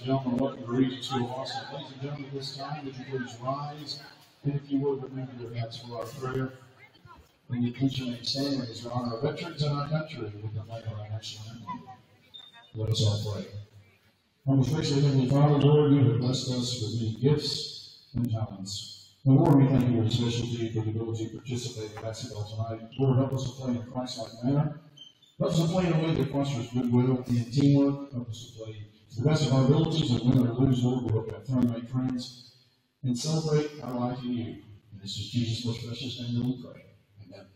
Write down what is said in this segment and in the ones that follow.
and gentlemen, welcome to Regents School Varsity. Ladies and gentlemen, at this time, would you please rise? And if you would, remember your hats for our prayer. When you teach and stand as we honor our veterans in our country with the flag of our national anthem. Let us all pray. Our most gracious Heavenly Father, Lord, you have blessed us with many gifts and talents. And Lord, we thank you for the special for the ability to participate in basketball tonight. Lord, help us to play in a Christ-like manner. Help us to play in a way that fosters goodwill and teamwork. Help us to play to the best of our abilities, and win or lose, Lord, we hope to have fun, make friends, and celebrate our life in you. And this is Jesus' most precious name that we pray. Amen.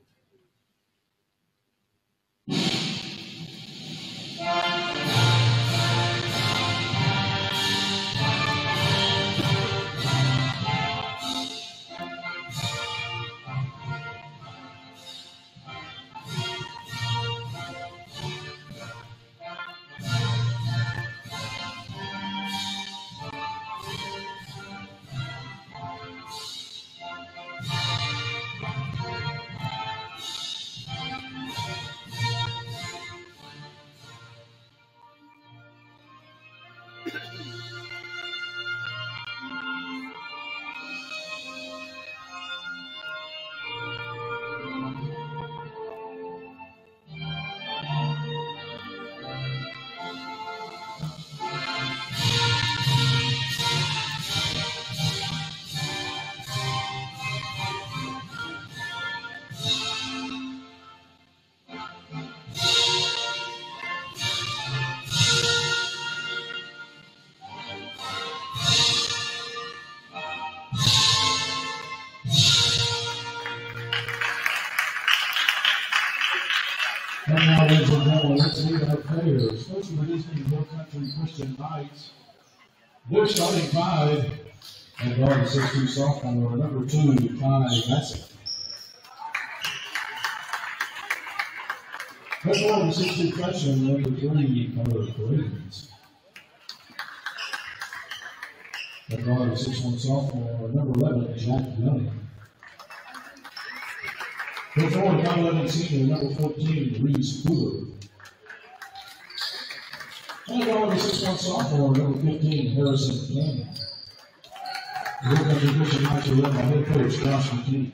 And now, ladies and gentlemen, let's meet our players. First, we're listening to Hill Country Christian Knights. They're starting five at guard, the 6'2" sophomore, number 2, Ty Bassett. That's guard, the 6'2" freshman, number 3, Regents. At guard, the 6'1" sophomore, number 11, Jack Gunning. The forward, 11 senior, number 14, Reese Cooler. And on the 6'1" sophomore, number 15, Harrison Cannon. The Hill Country Christian Knights are led by head coach Josh McKinney.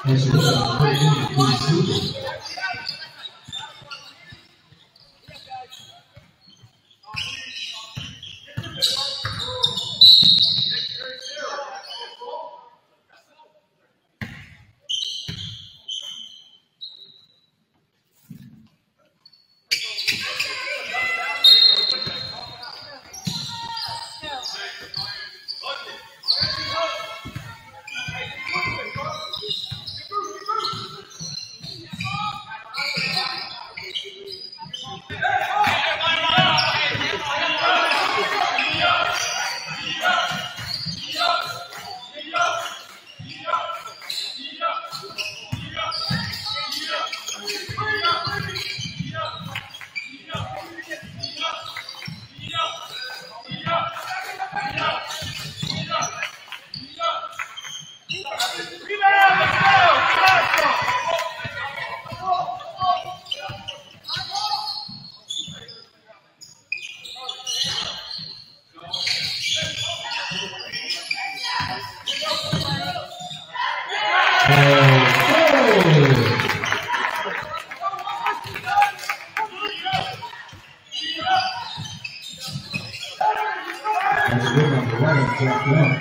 As well as Regents, please. That's a good one. The Regents dropped one.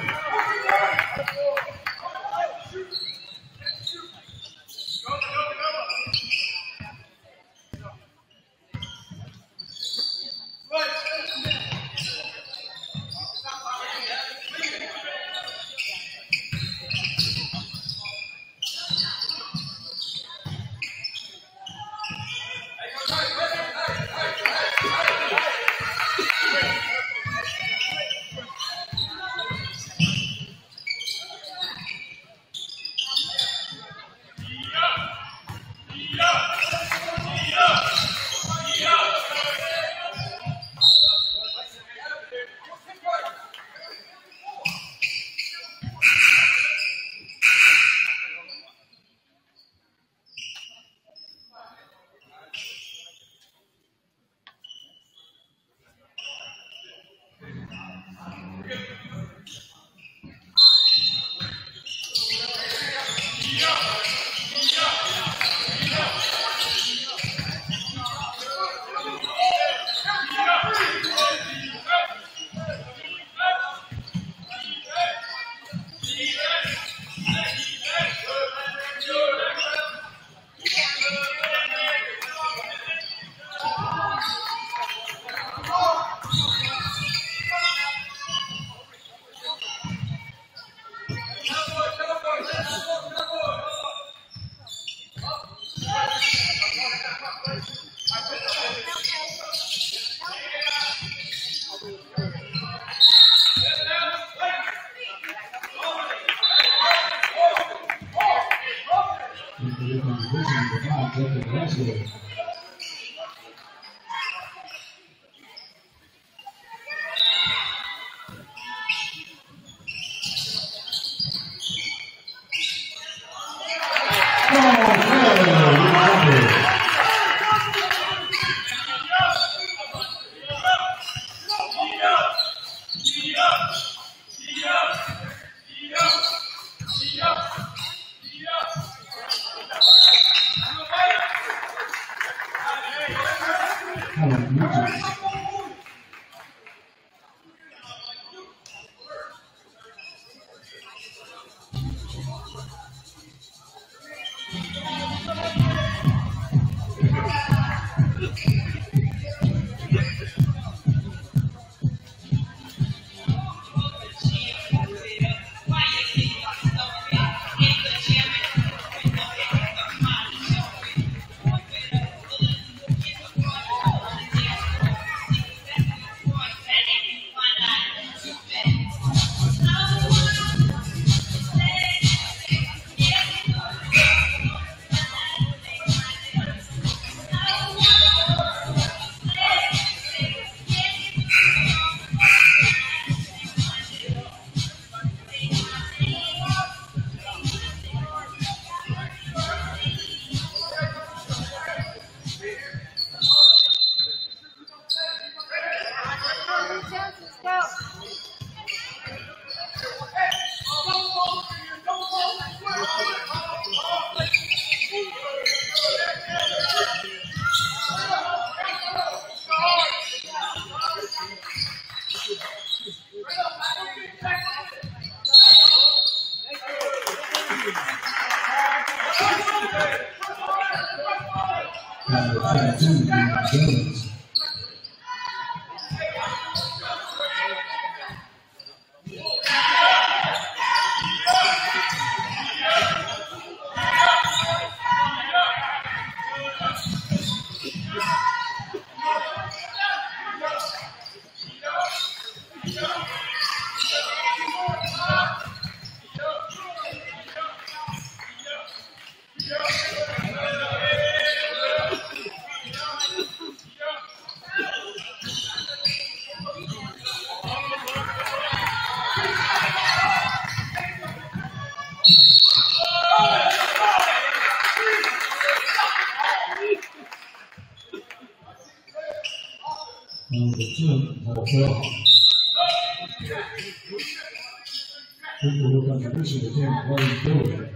22, Regents. Number 2, Hotel. Equal contribution to team playing forward.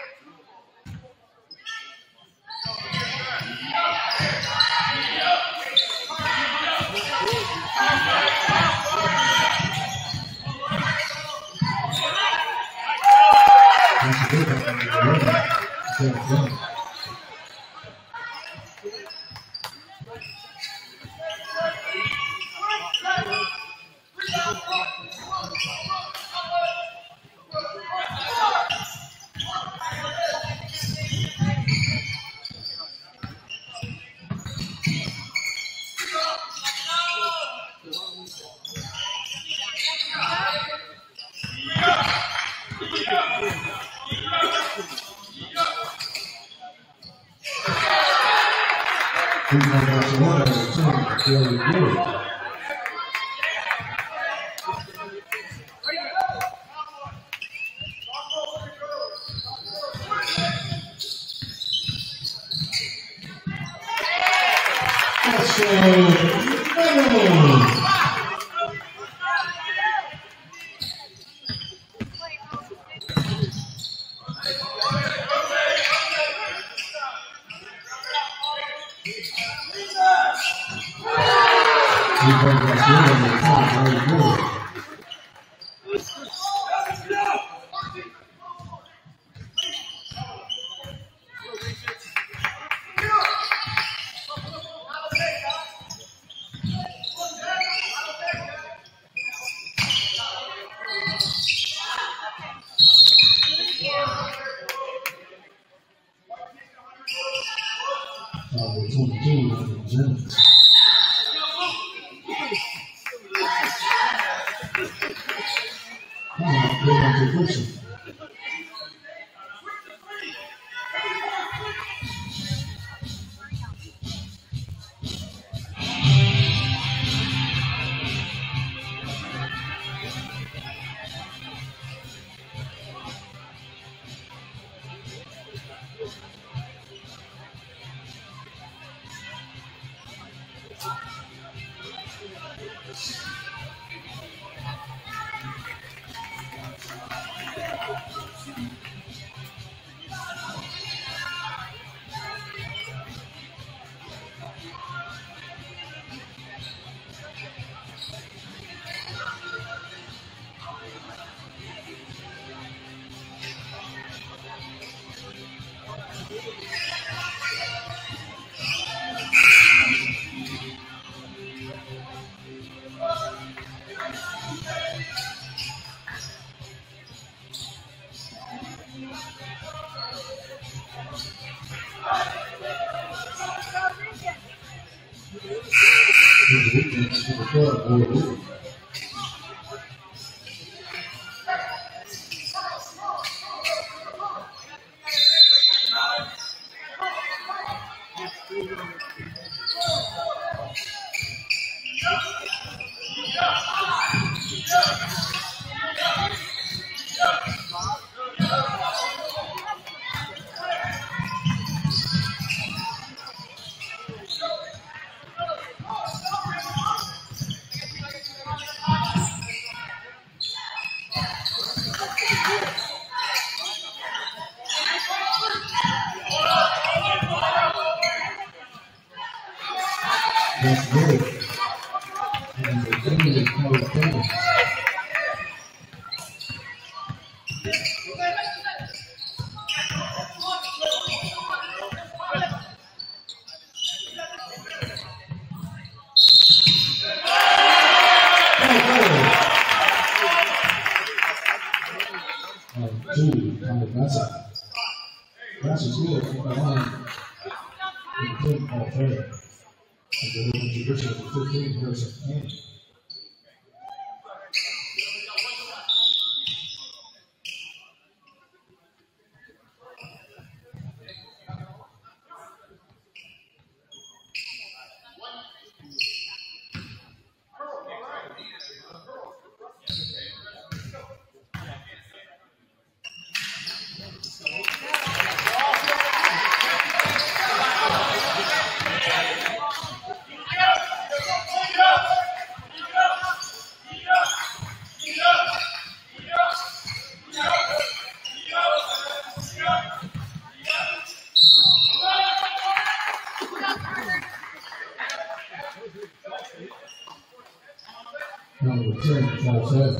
Regents. Good contribution. That's good. And the thing is called finish. That's as good from behind. And take all fair. And the Regents tradition of 15 Harrison Candy. Number 10, 5-7.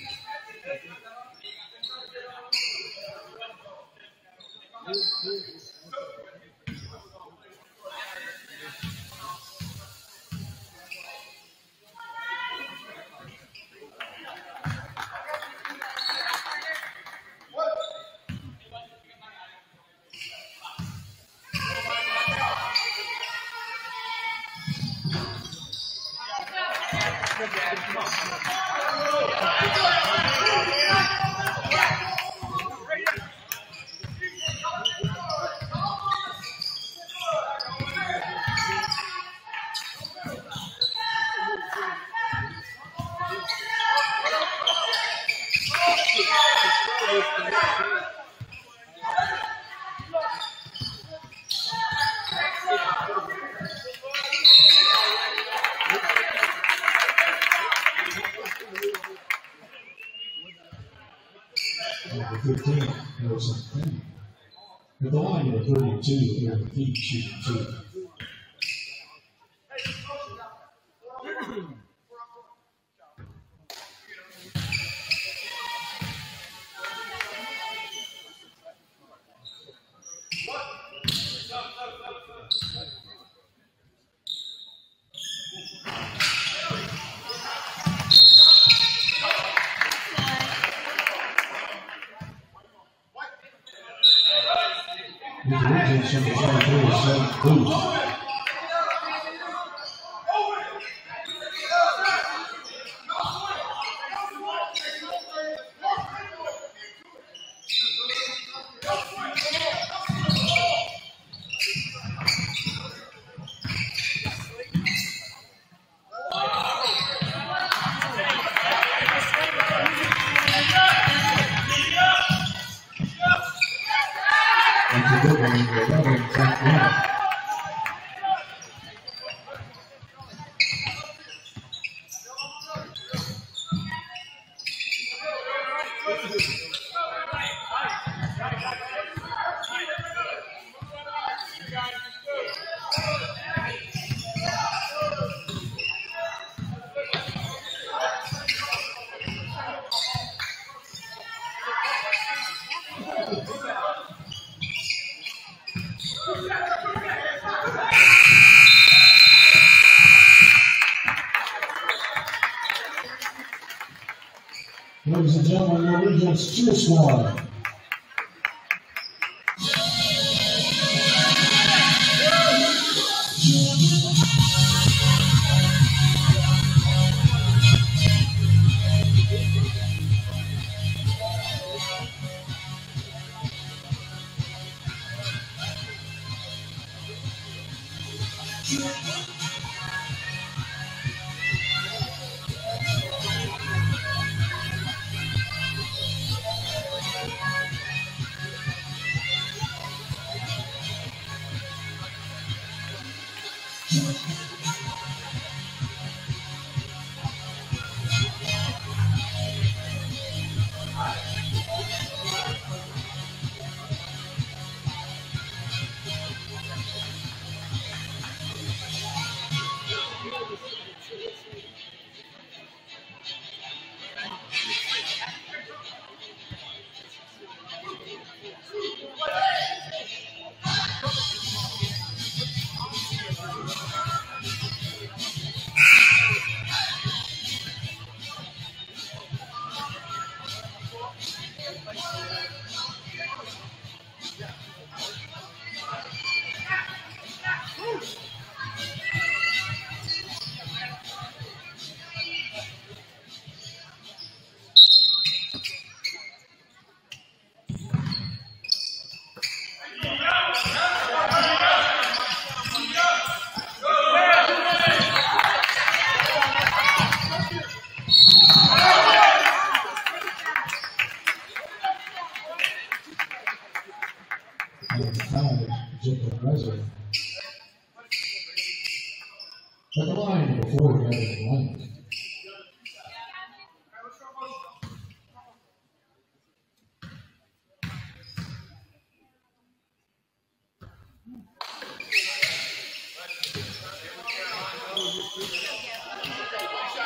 Number 15, Harrison Candy. At the line, number 32, here in the feed, shooting 2. The Regents number 23 is St. Booth. That's a good one. 11, St. Booth. Ladies and gentlemen, the Regents cheer squad.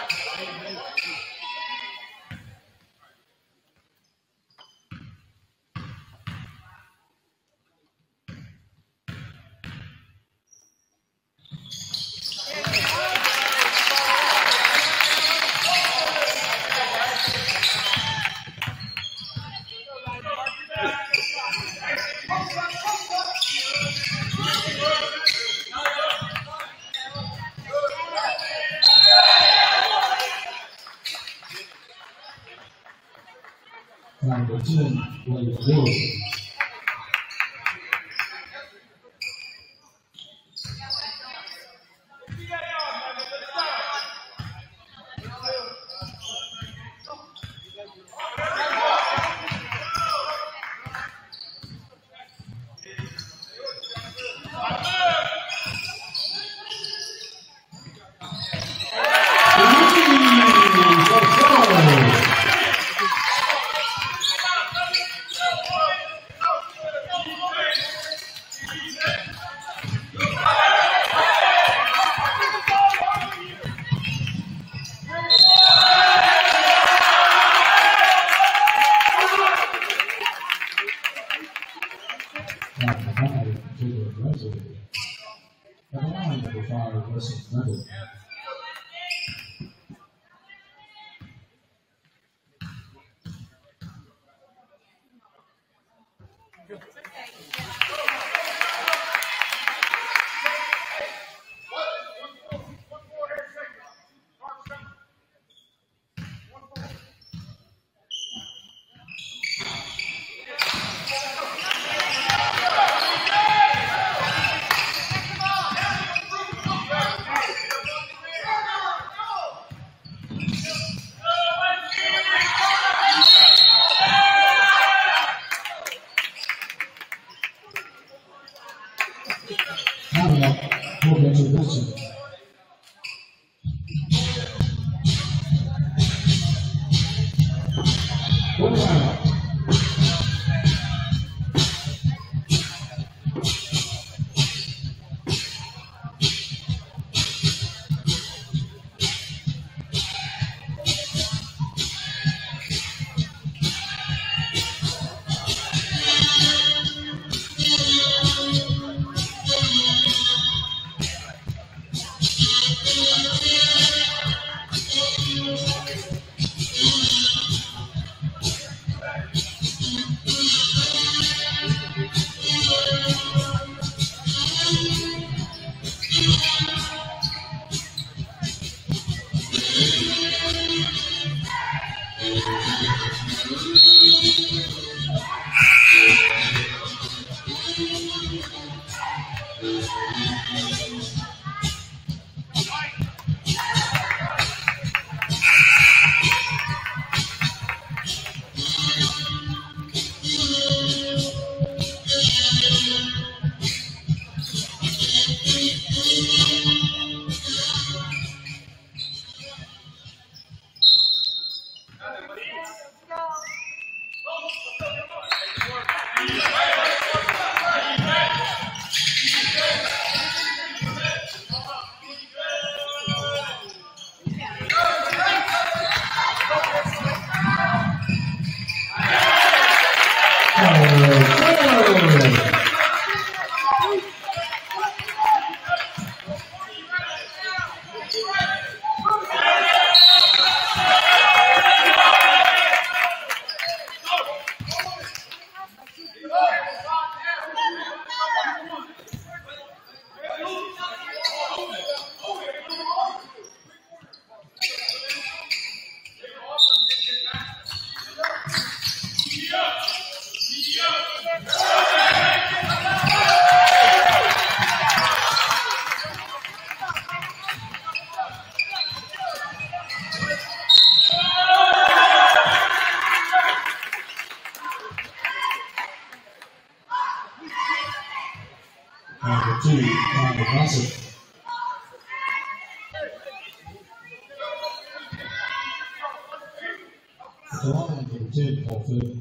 Number 10, Blake Wilson. Varsity. The line for the 10 call fit.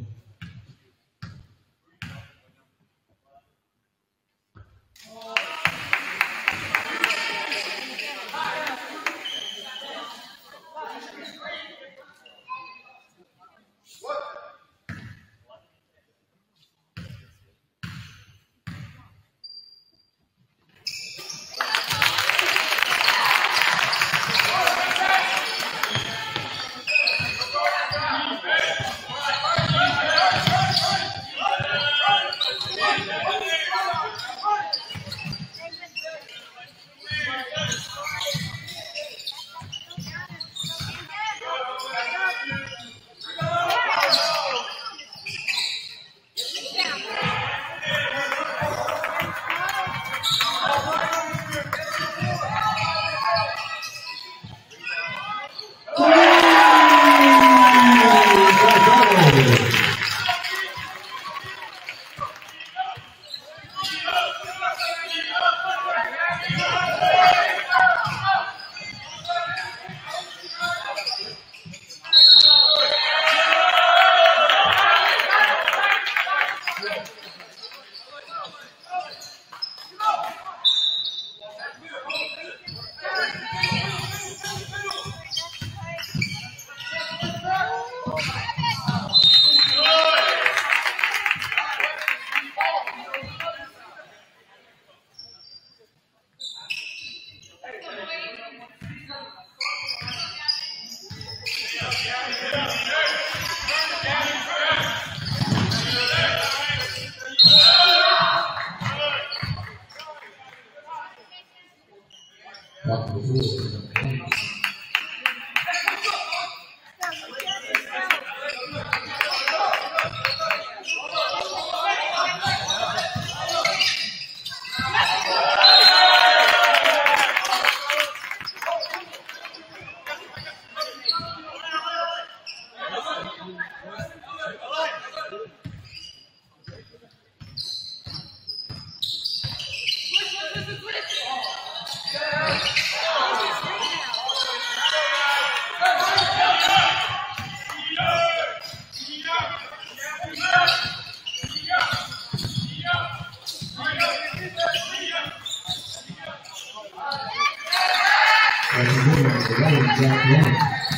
Long.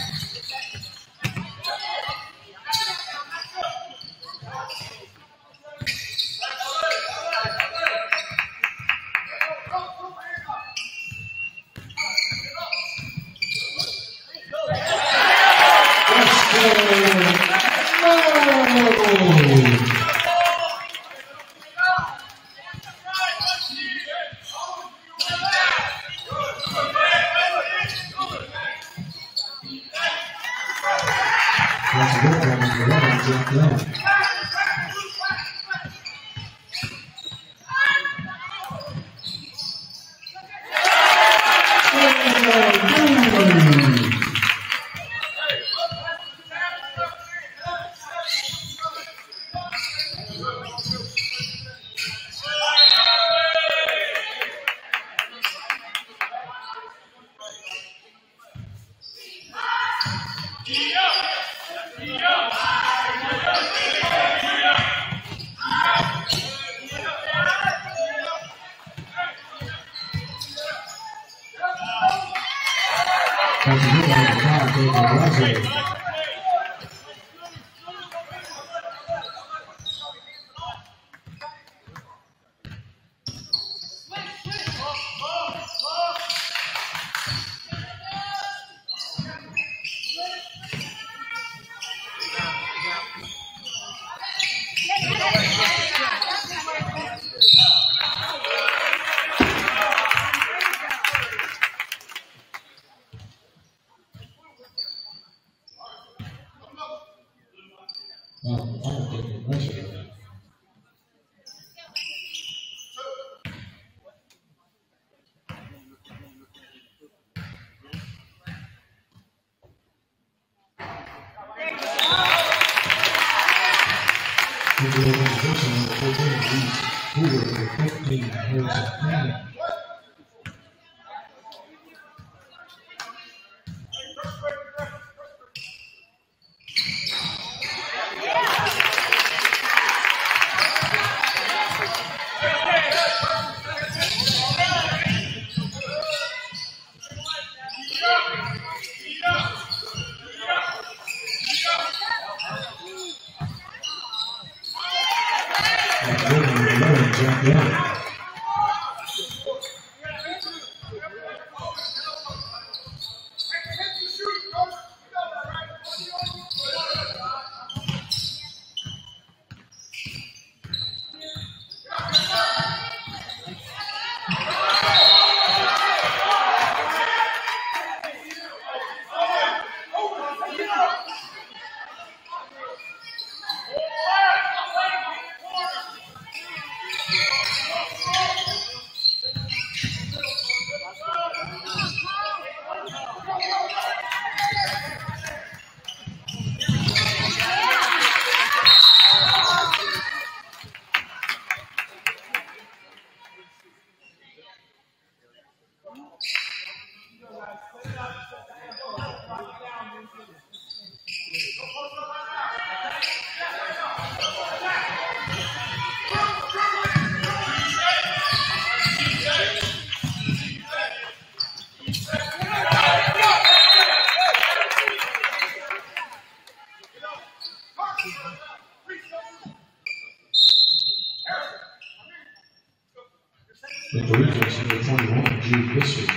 The Regents number 21, Jude History.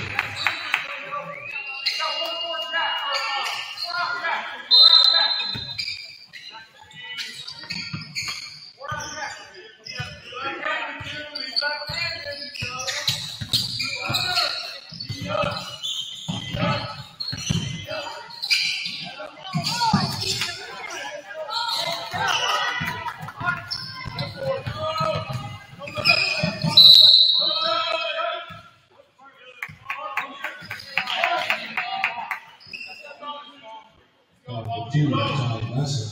Jude Johnny Lesson.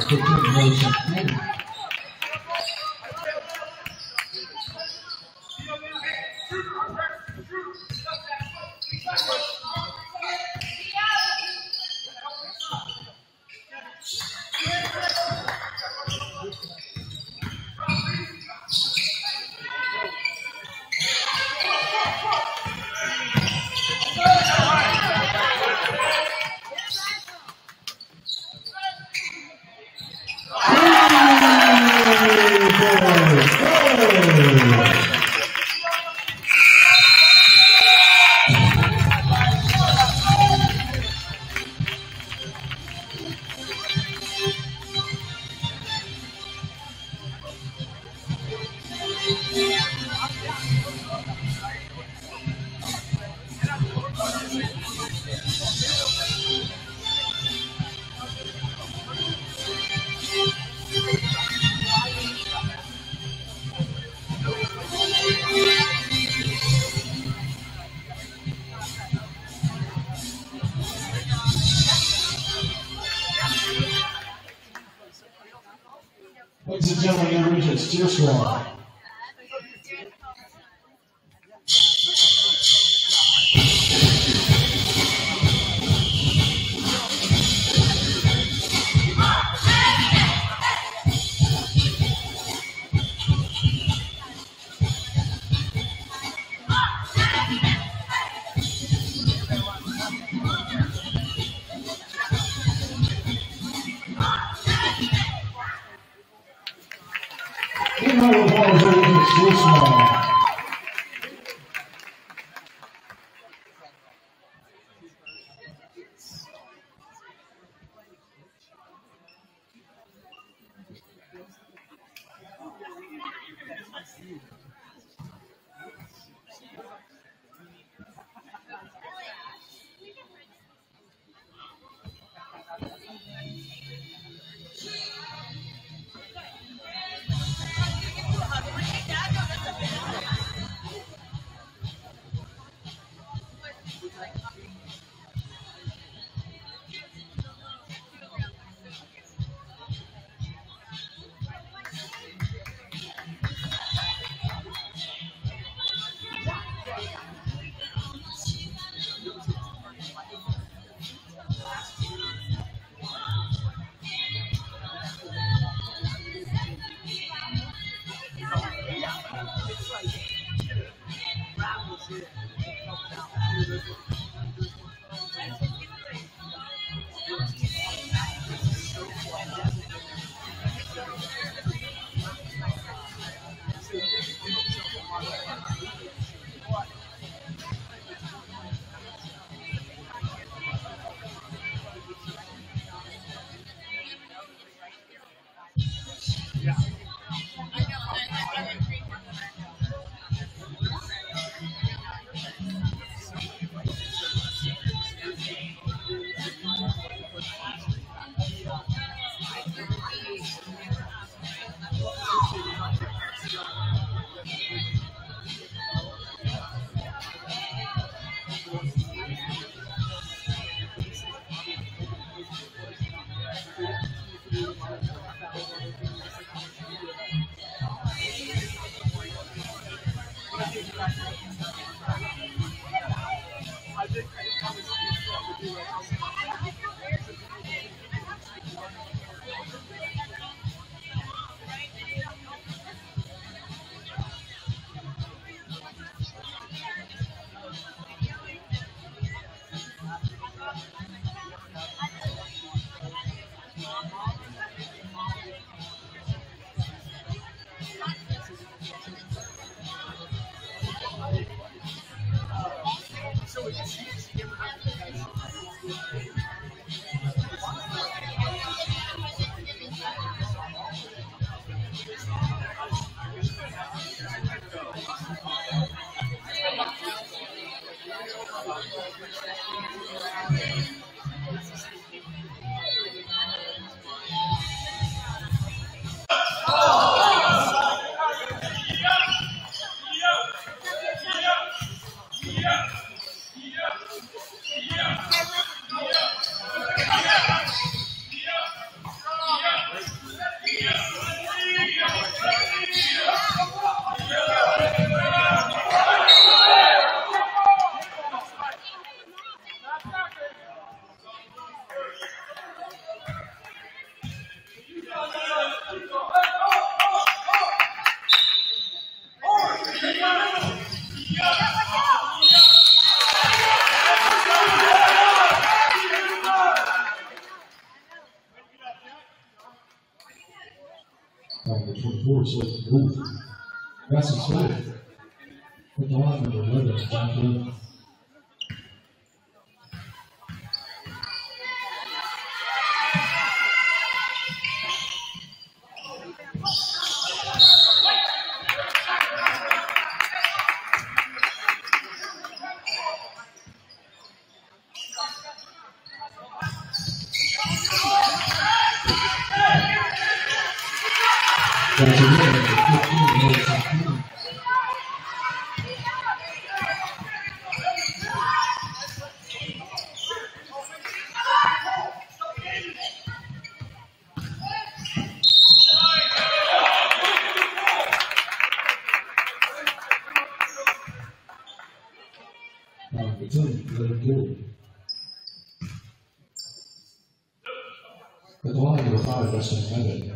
for good motion. Ladies and gentlemen, the Regents, Deer Swan. Number 24, Slade Booth. That's his fifth. Put the line number 11, Jack Lynn. That's a win. 15, At the line number 5, Western Meadow.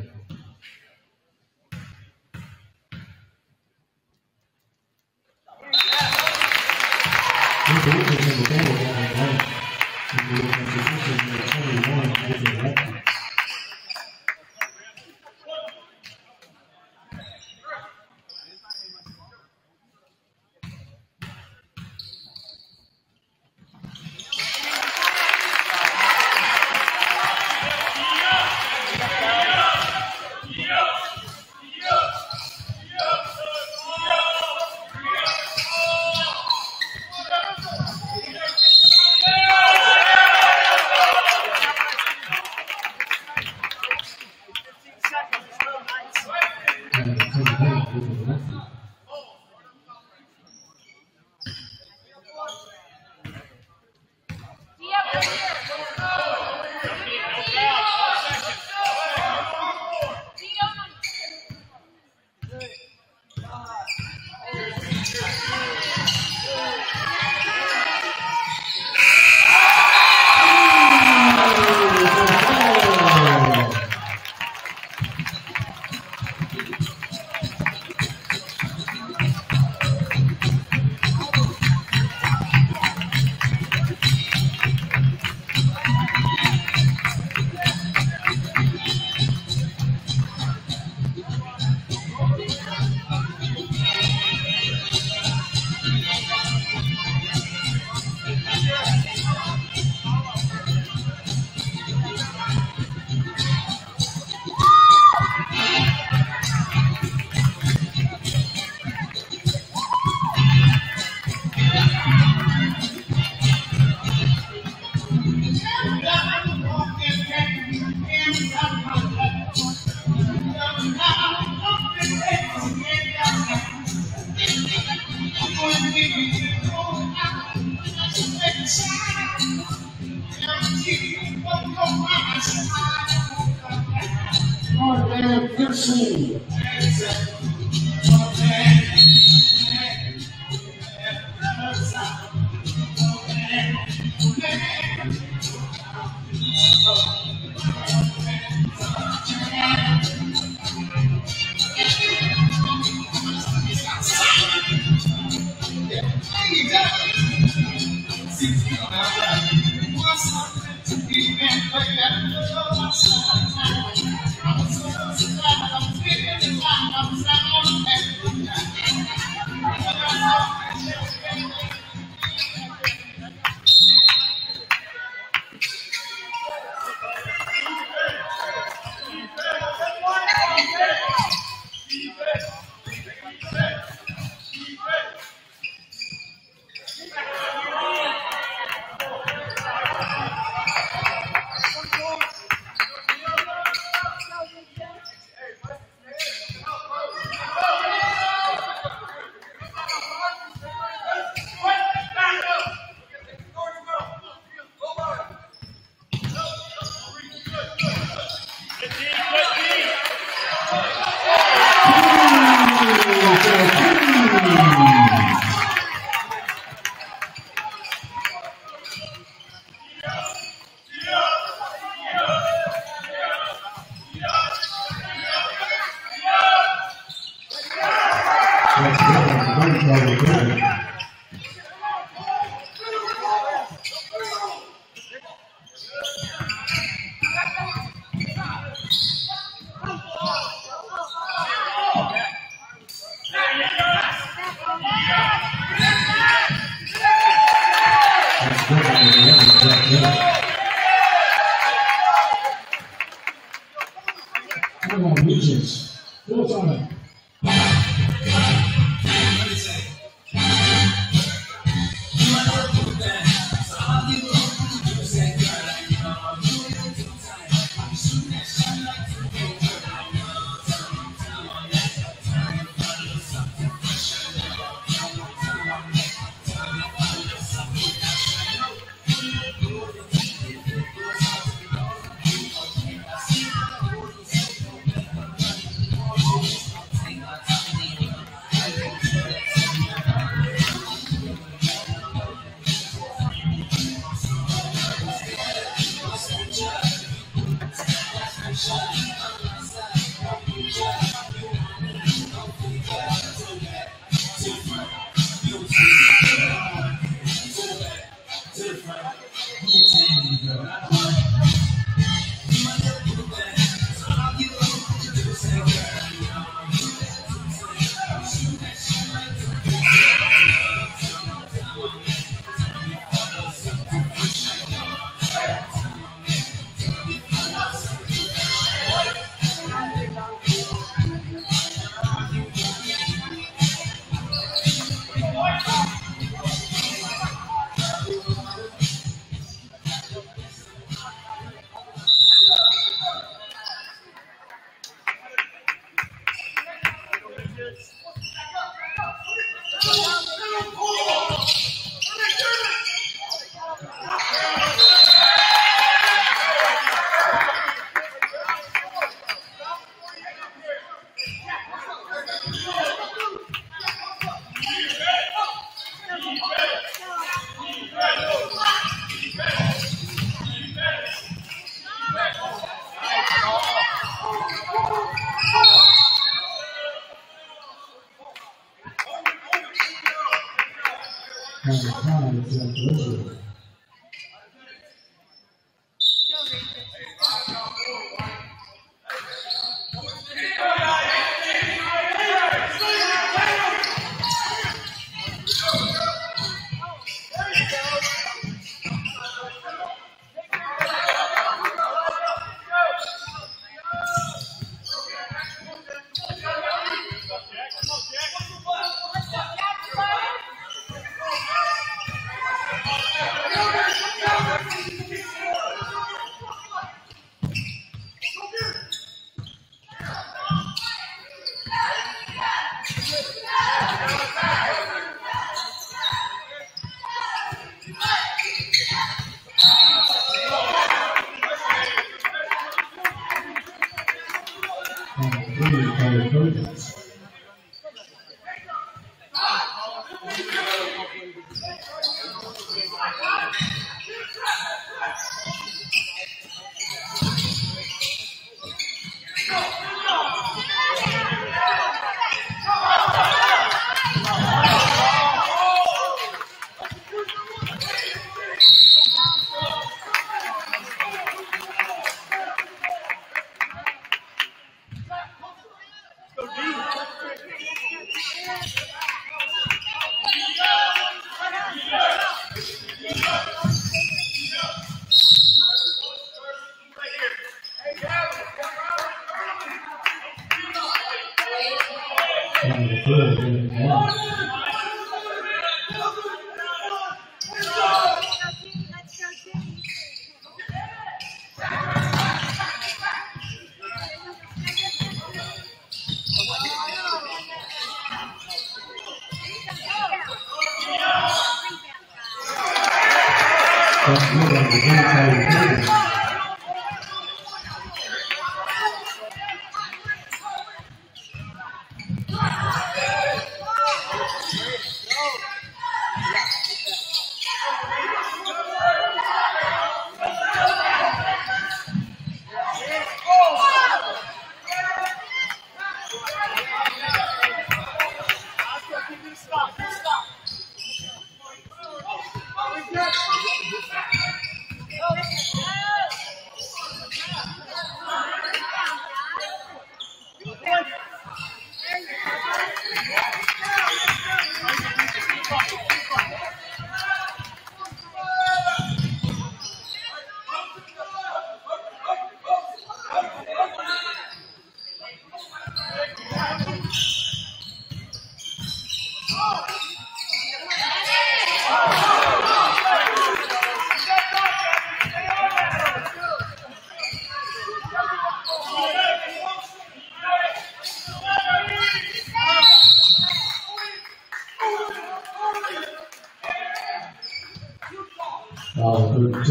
Regents. Full time.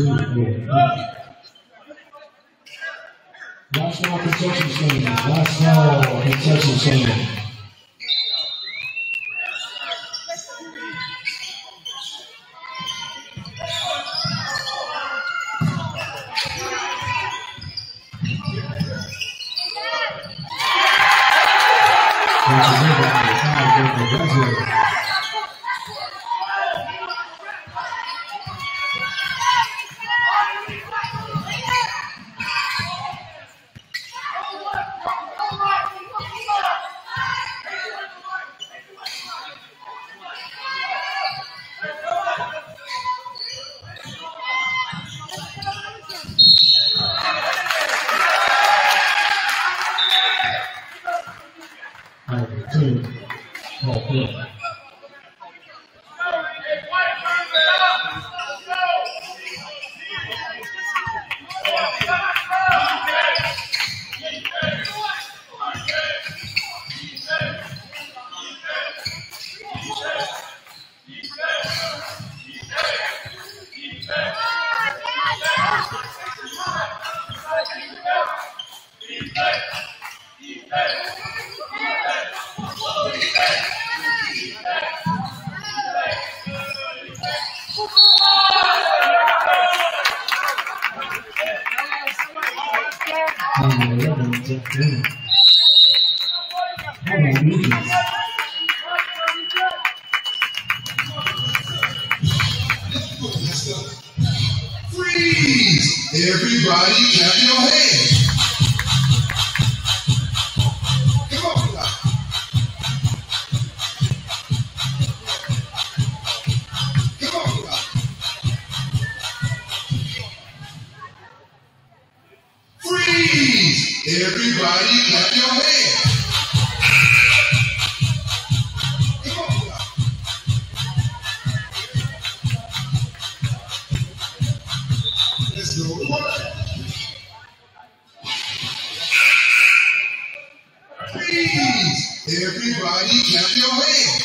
Last ball concession stand. Last ball concession stand. Everybody clap your hands. Come on now. Come on now. Freeze! Everybody clap your hands. Come on now. Let's go to work. Please, everybody clap your hands.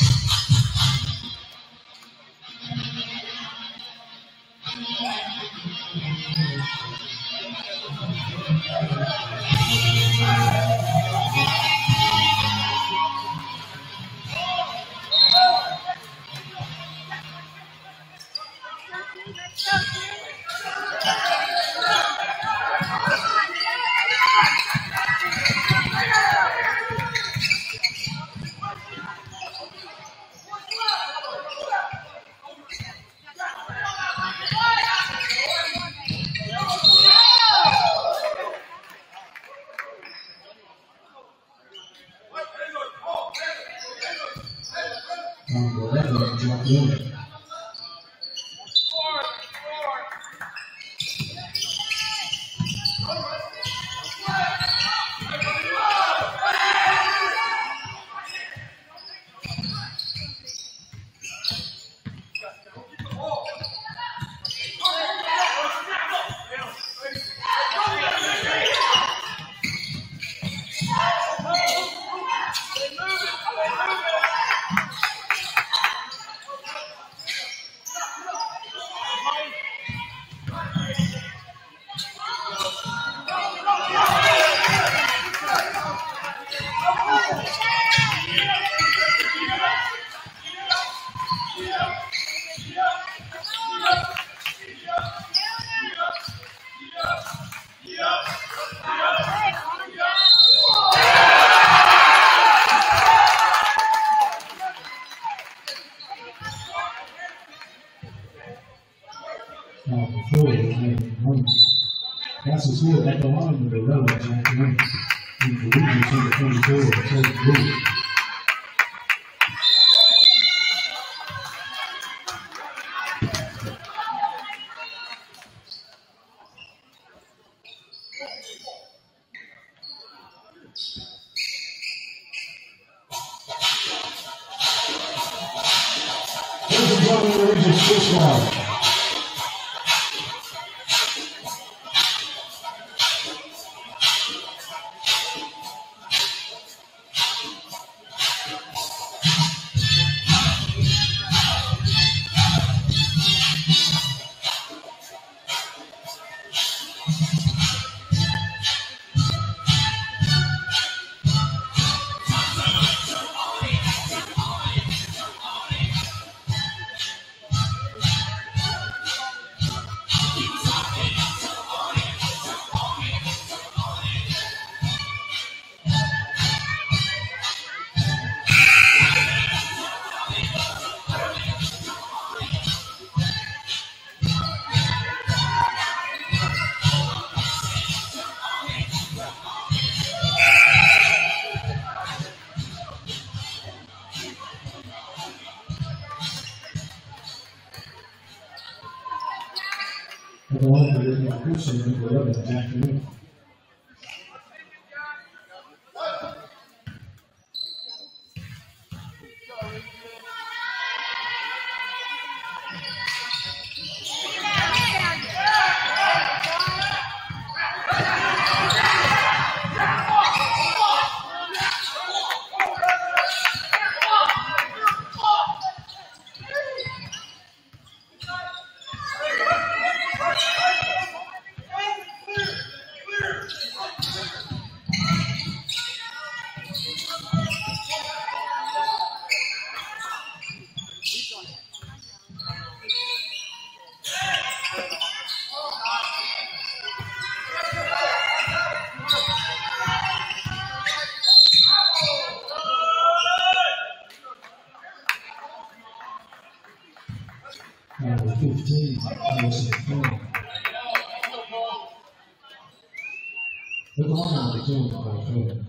Passes here at the line with the Regents on the wing. And the Regents on the 24, take blue. Ladies and gentlemen, the Regents switch now. Anderson, number 11, Jack Newman. Number 15, Allison King. The ball number 2 by Phil.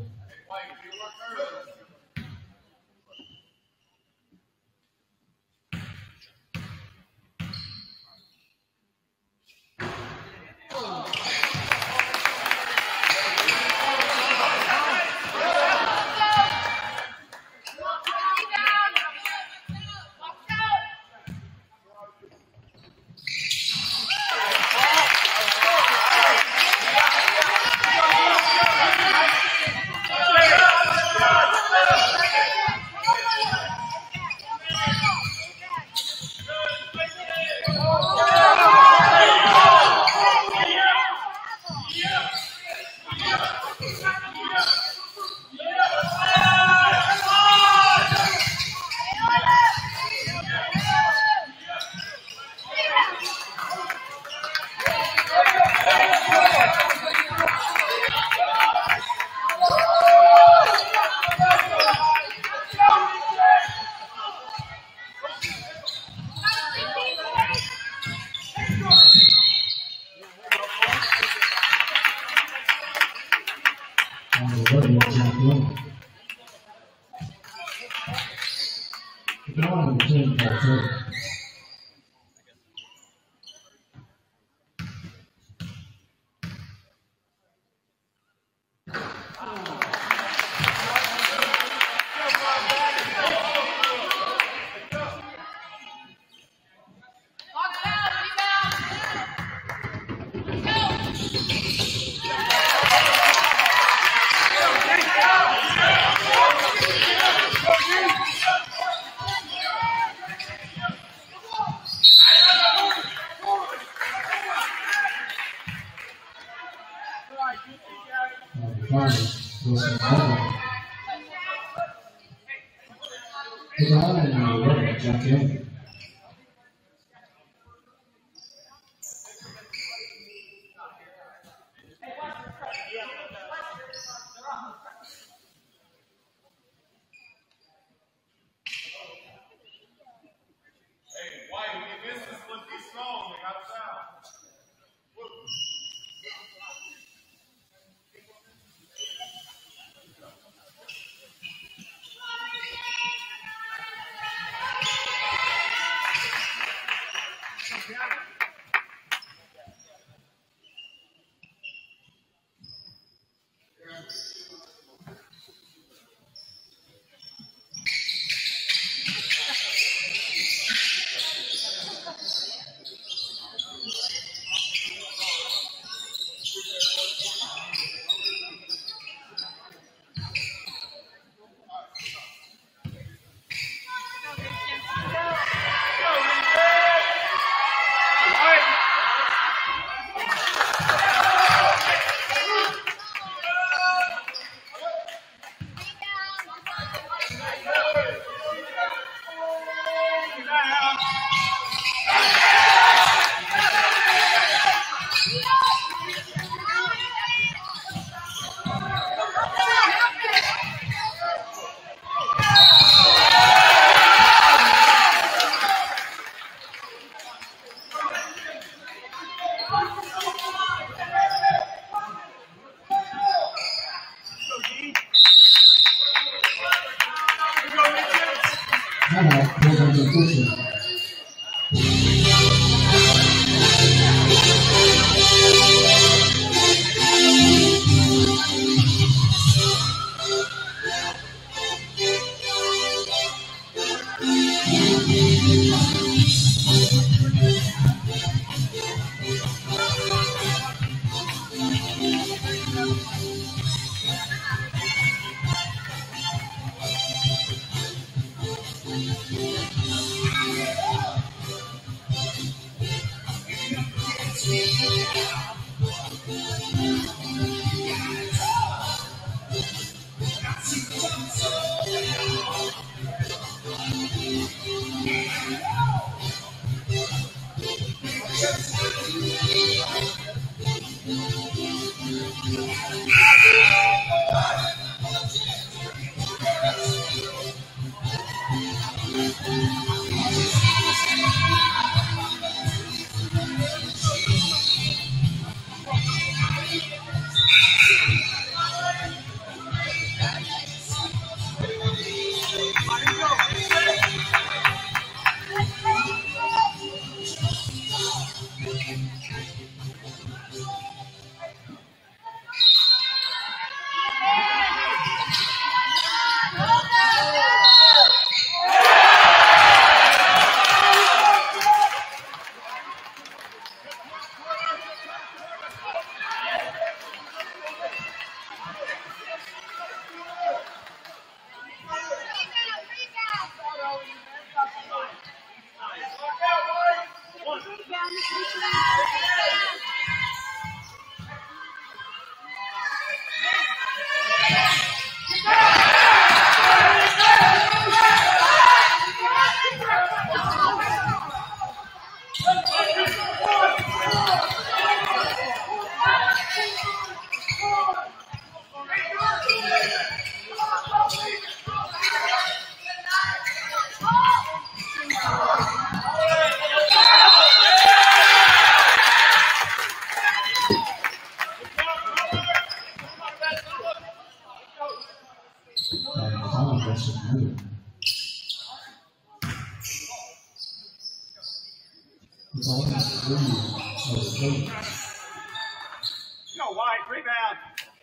Go White, rebound.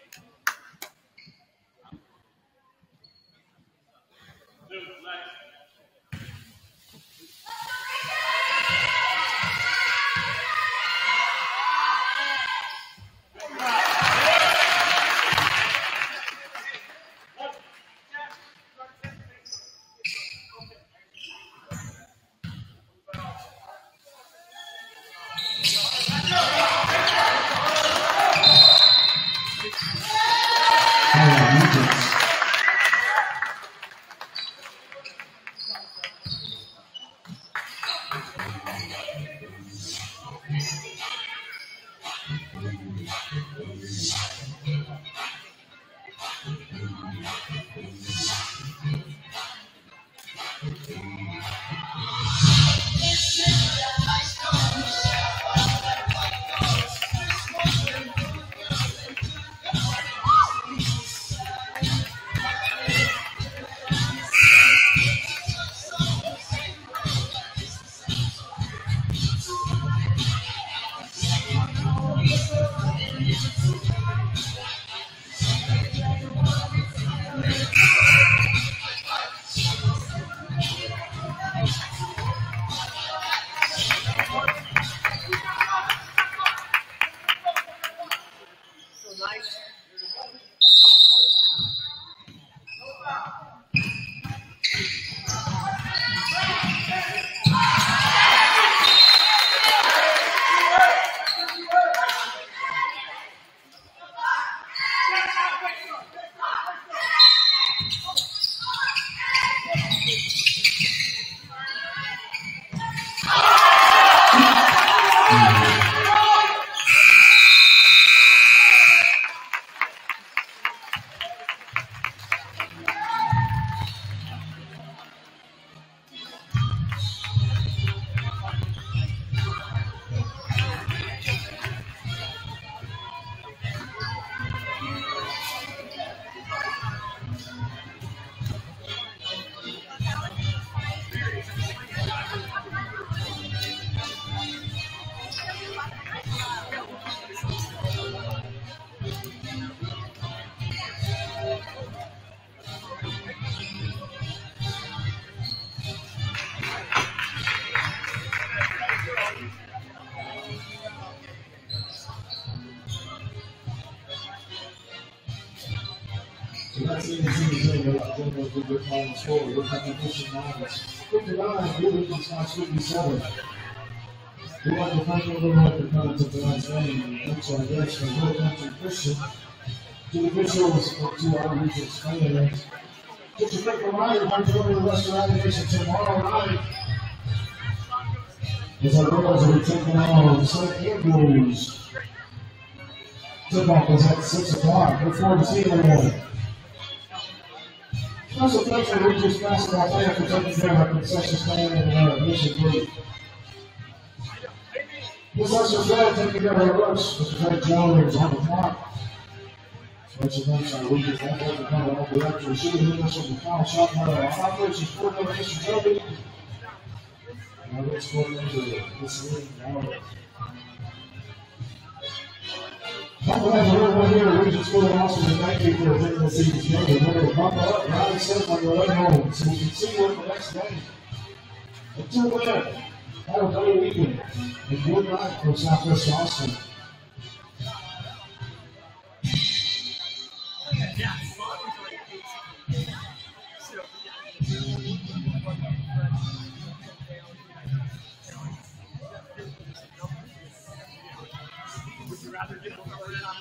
Regents. That's the thing about general good final score. We're coming pushing lines. 59, good Regents 57. We'd like to thank everyone for coming to tonight's game, and thanks our guests from Hill Country Christian, to the officials, and to our Regents fans. Just a quick reminder, don't go to the rest of the nation tomorrow night. As our girls will be taking on St. Andrews. Tip-off is at 6 o'clock. Look forward to seeing everyone. Also, thanks to Regents basketball fans for taking care of our concession stand and our admission gate. This also said, taking care of our looks, Mr. Greg Jones on the clock. Special thanks to our Regents athletic department all directors, shooting in us with the foul shot by our operations coordinator, Mr. Joby. Our next coordinator, Ms. Lee Howard. I'm glad to everyone here at Regents School of Austin, and thank you for attending this evening's game. Remember to buckle up, rally safe on your way home, so we can see you at the next game. Until then, have a great weekend, and good night from Southwest Austin. Would you rather get over or not?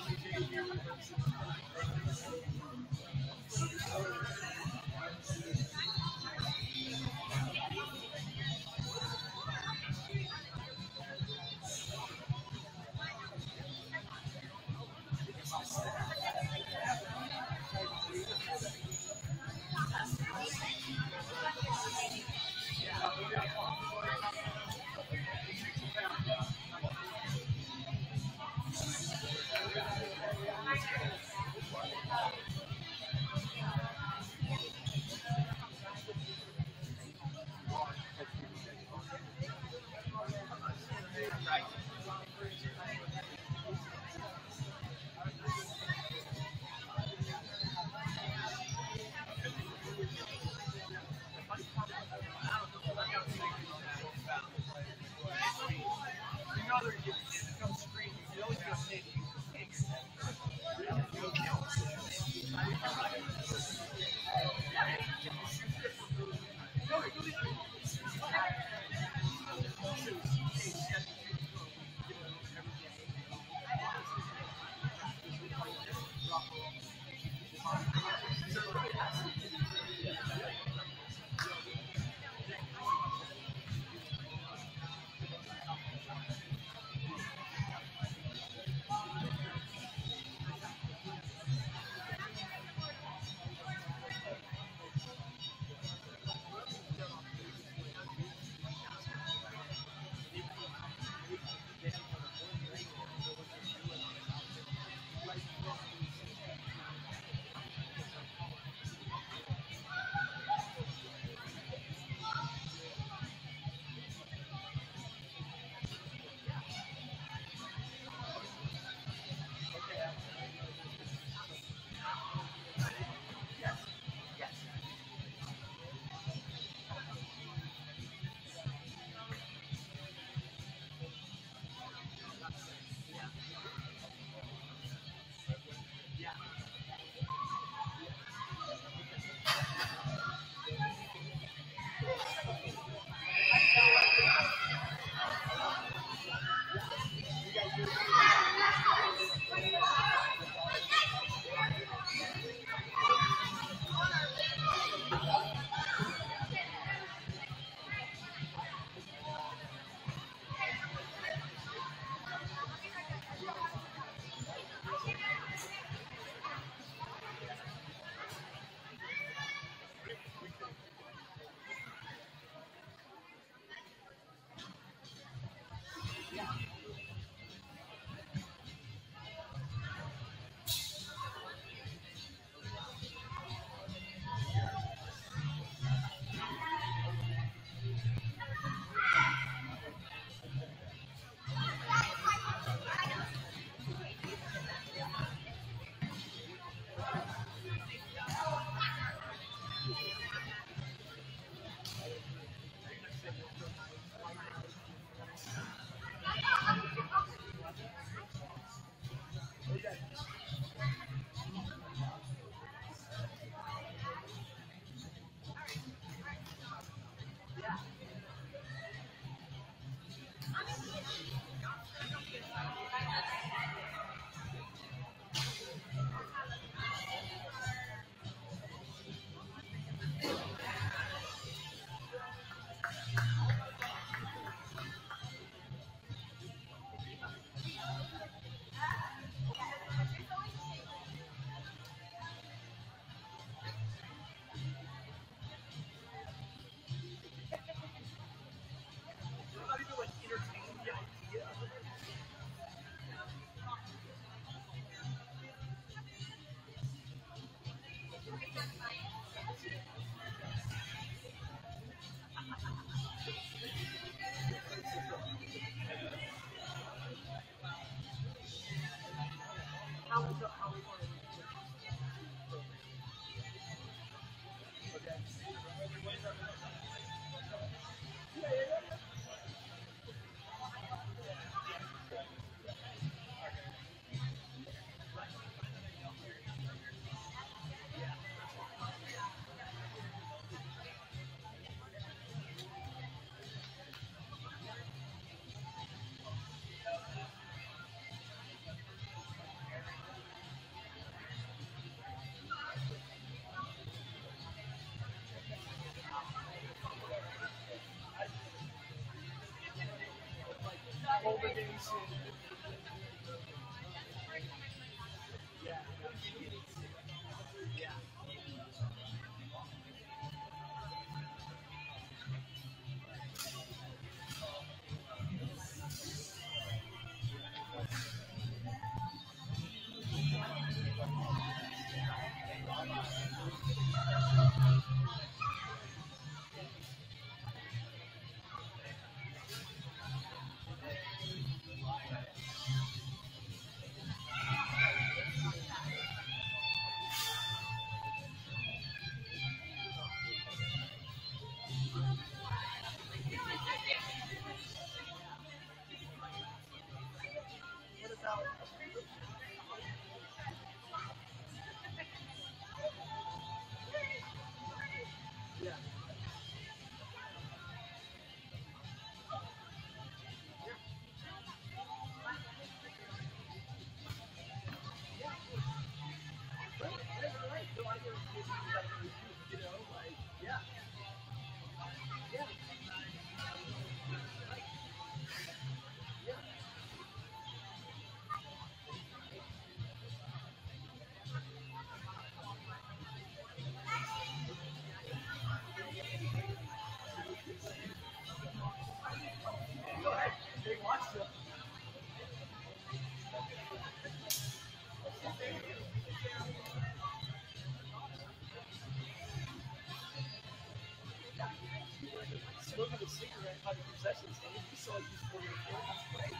Smoking a cigarette by the concession stand. You saw you smoking a cigarette. That's great.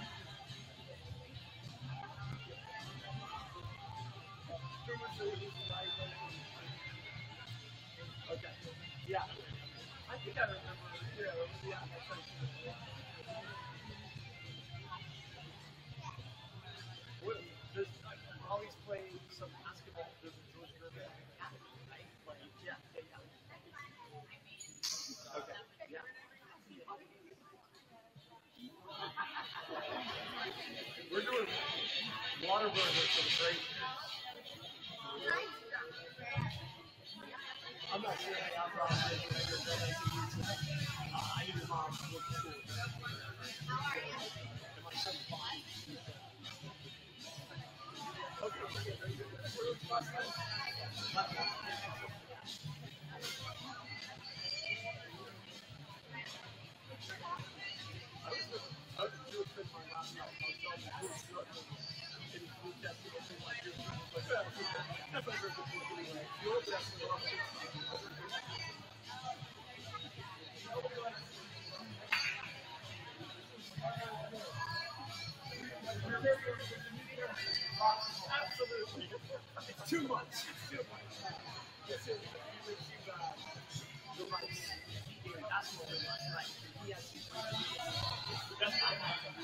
Okay. Yeah. I think I remember. Yeah, that's right. There's always playing some basketball. There's a George Gervin right? Playing. Yeah. Okay. Yeah. We're doing water burger for the break. I'm not sure. I'm probably I need your mom to look at school. And my son's fine. Absolutely. It's too much. It's too much. This is the rice. That's what it was, right? Yes. That's not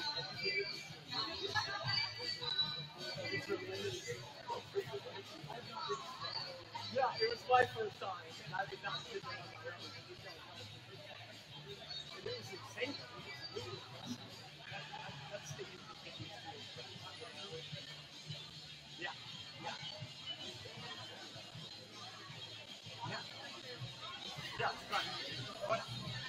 yeah, it was my first time, and I did not sit down on my own. And it was insane. That's the yeah. Yeah, right. But,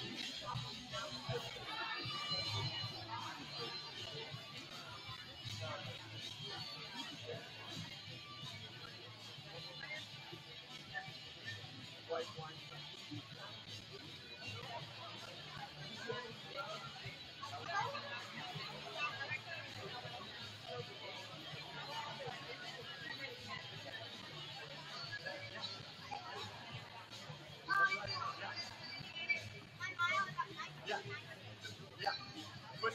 white wine. Yeah. Yeah. But,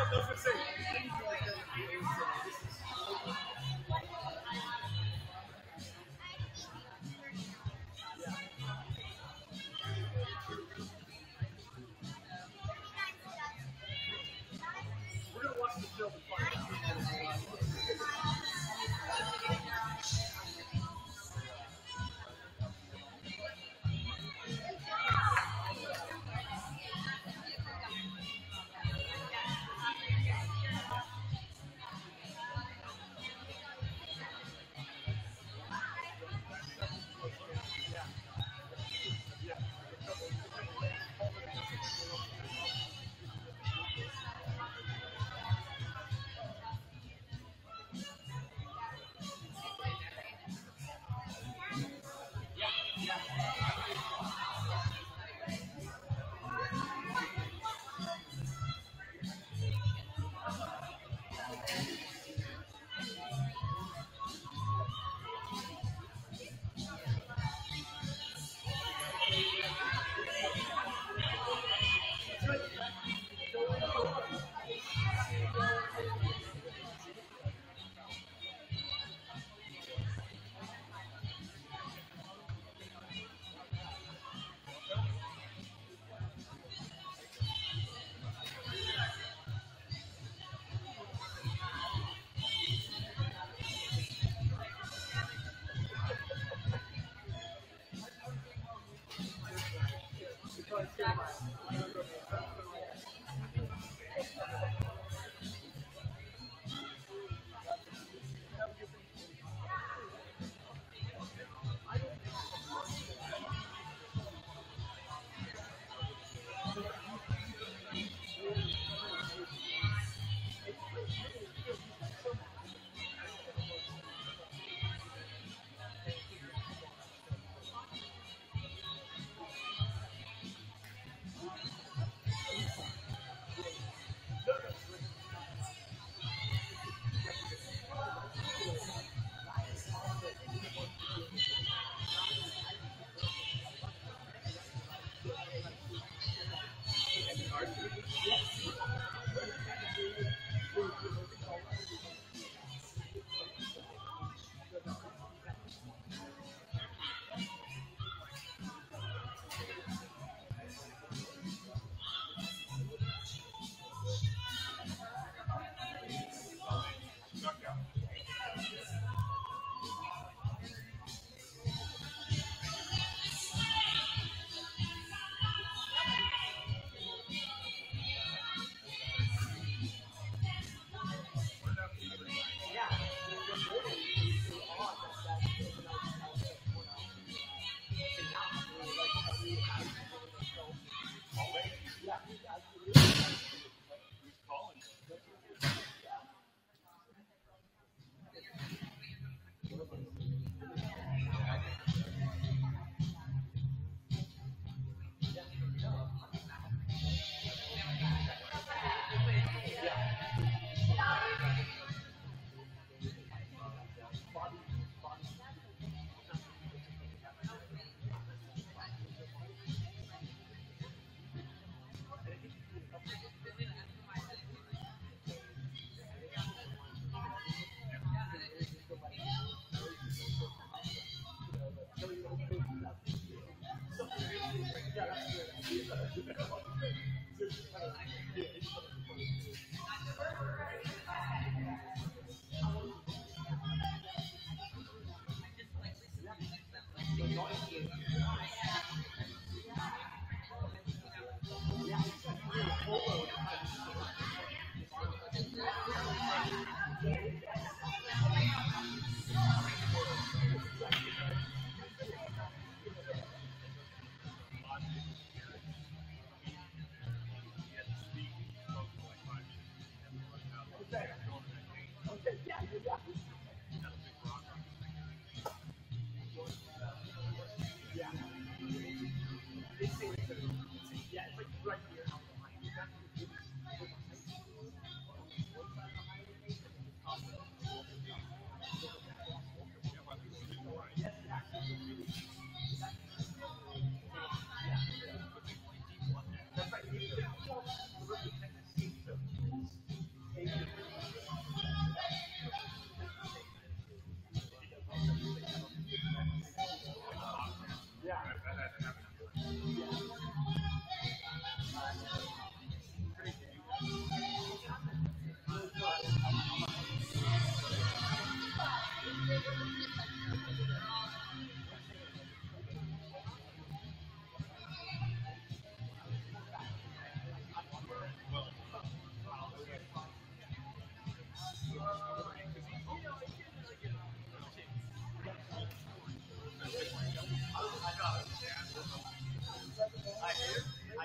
We're gonna watch the film and find out.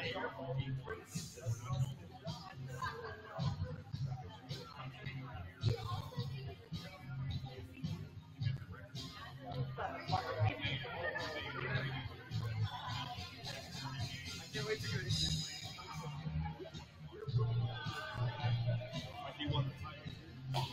can't wait to go to Italy. He won the title.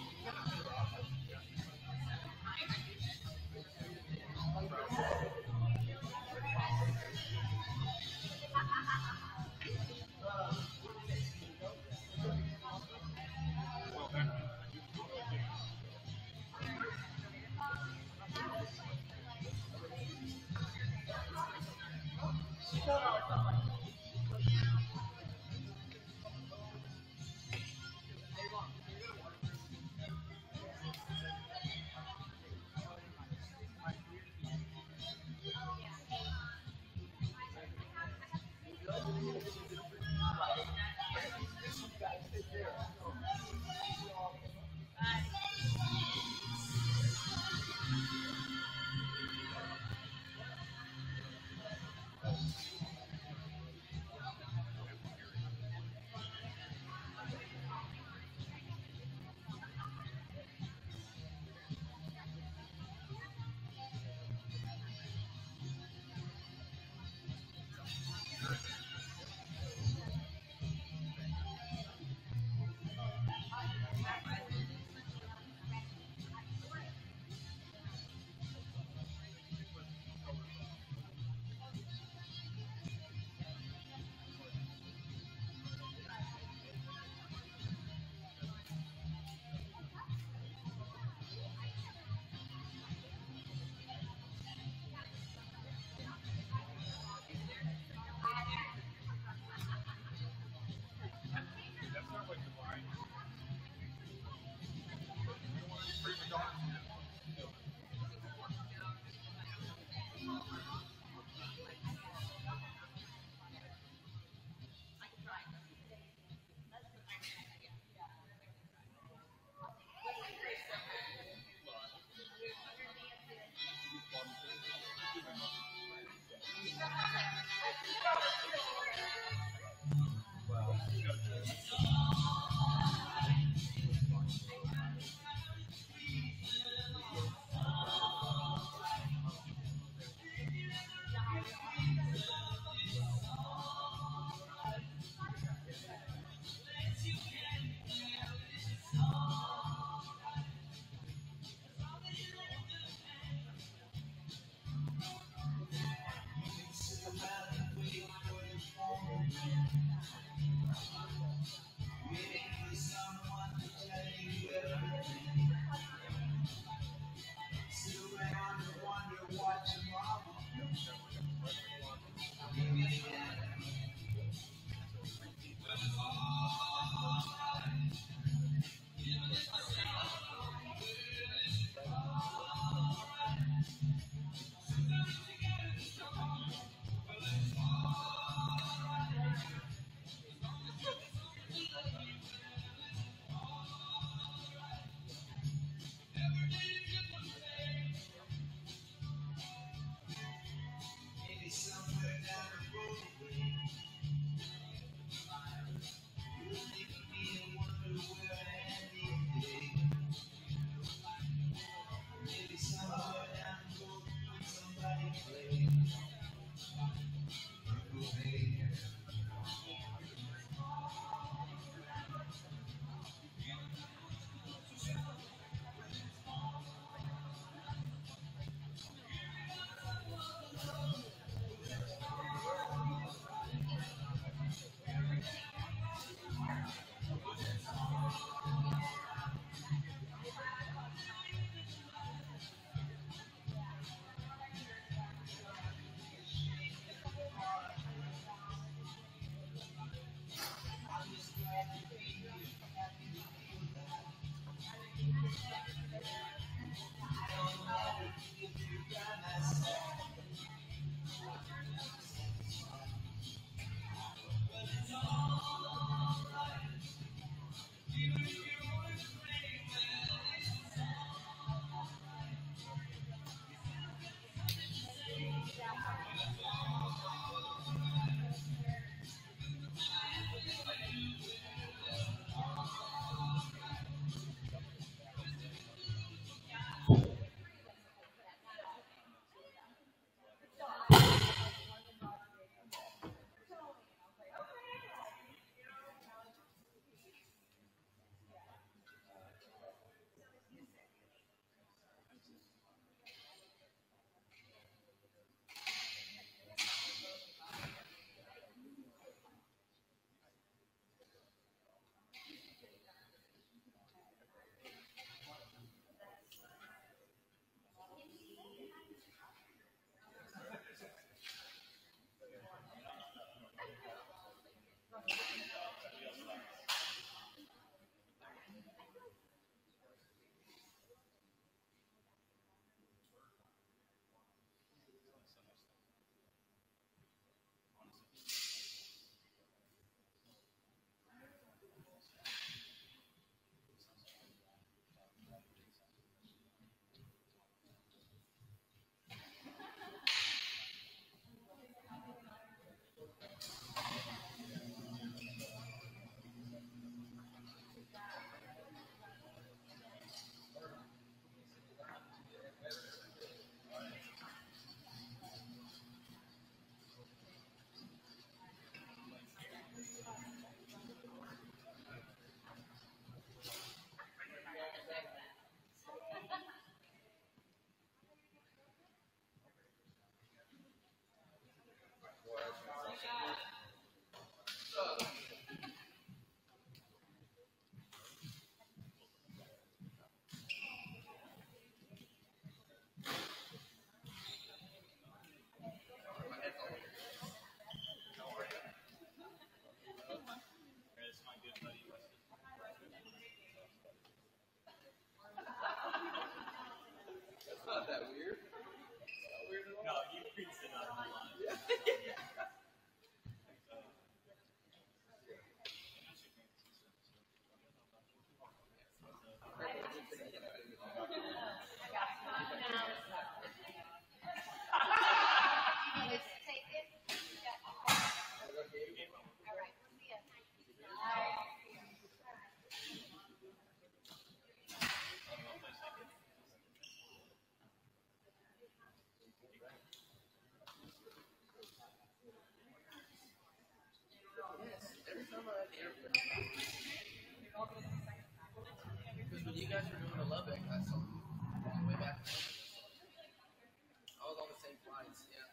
Because when you guys were doing the Lubbock, I saw you on the way back. I was on the same flights, yeah.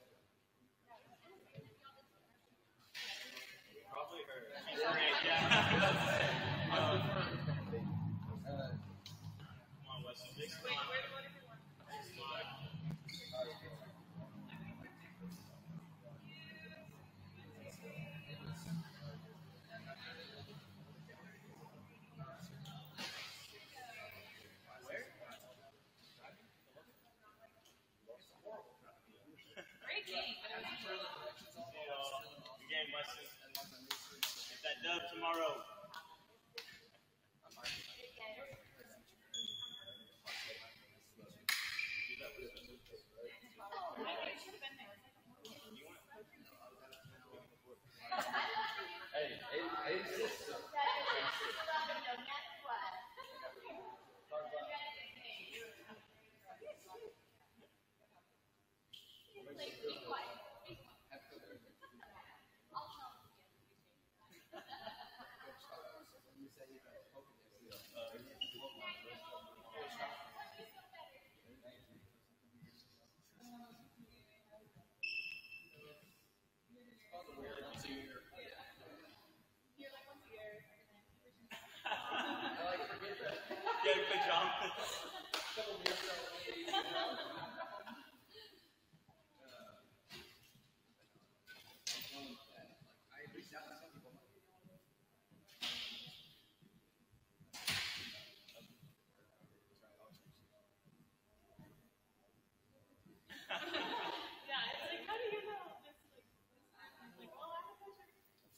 Probably her. Come on, Wesley. Great game. Good game, Wesley. Get that dub tomorrow. Get pajamas. Yeah, it's like, how do you know? It's like, well, I have a picture.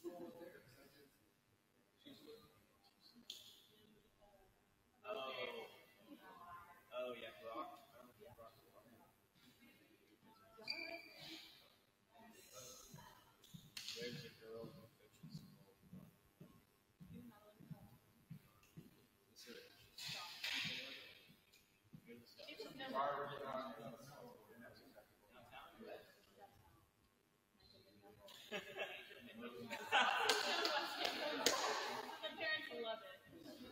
Oh yeah, Brock. I don't know if Brock. There's a girl who coaches. The parents will love it.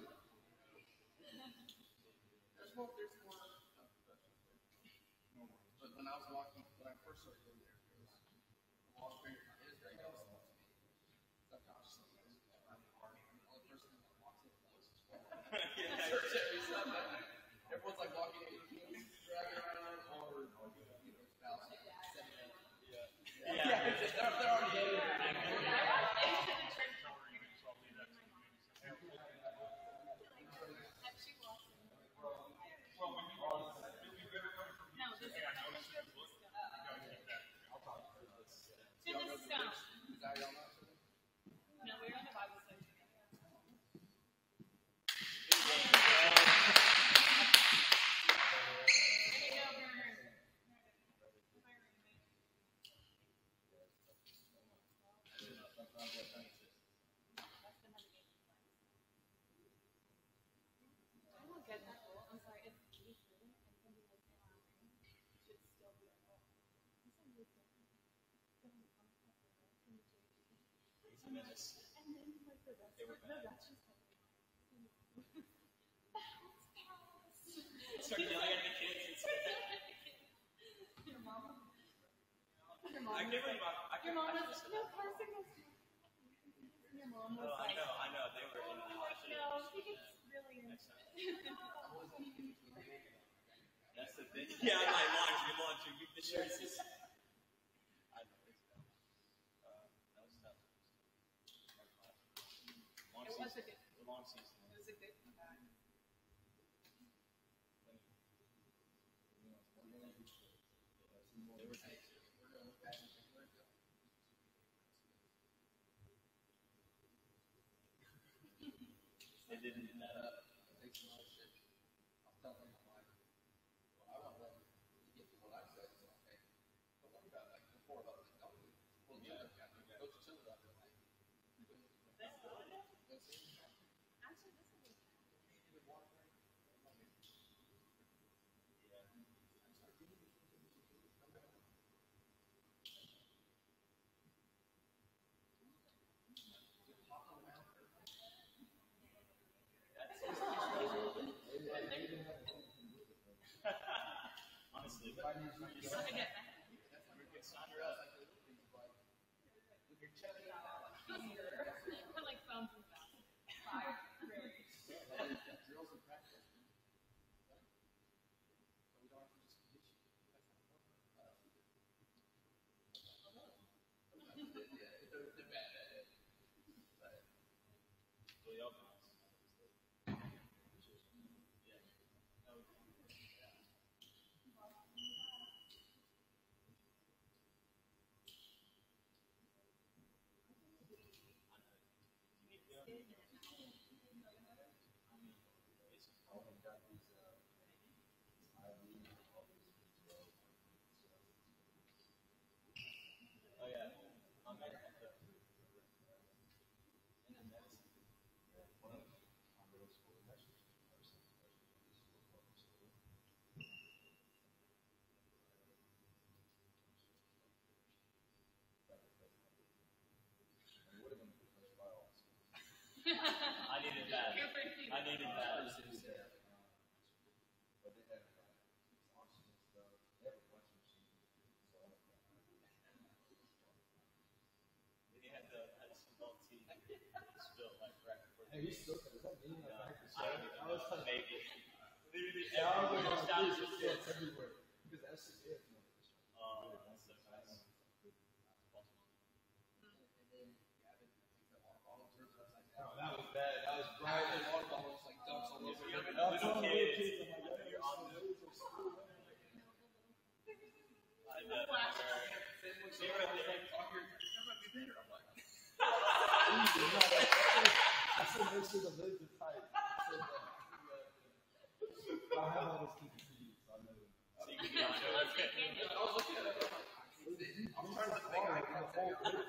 But when I was walking, when I first started going there, it was a long period of time. It was very noticeable to me. Subconsciously, I was around the party. The only person that walks in the most is church every Sunday. Everyone's like walking in, dragging around, or spouse, setting up. Yeah, they're already in there. To the stone. Is that y'all not? No, we're on the Bible section. I'm sorry, it's should still be He's a menace. and then like the rest of no, that's just Start yelling at the kids. your mom. I can't believe Your mom was no Carson was. Your mom was Oh, I like, know. They were in the like no, he gets really into it. That's the thing. Yeah, I'm like, launch you. You the shirts. I know. That was tough. It was a good. Long season. It was a good comeback. They didn't end that up. Just want to get back. Sign her up. We're like phones and stuff. Fire. Really. Oh yeah. I needed that. I needed that. Then you had some milk tea spilled like right before. Hey, you still does that mean that back to I don't even know. Maybe. yeah, I was like, it's everywhere. Because that's just it. Oh, that's so nice. Oh, that was bad. That was bright. And water bottles like dumps all over. Little kids. You're on the I know. See right there. I said make sure the lids are tight. I have all this TPC, so I know. So you can get on it. I was looking at it. I'm trying to think.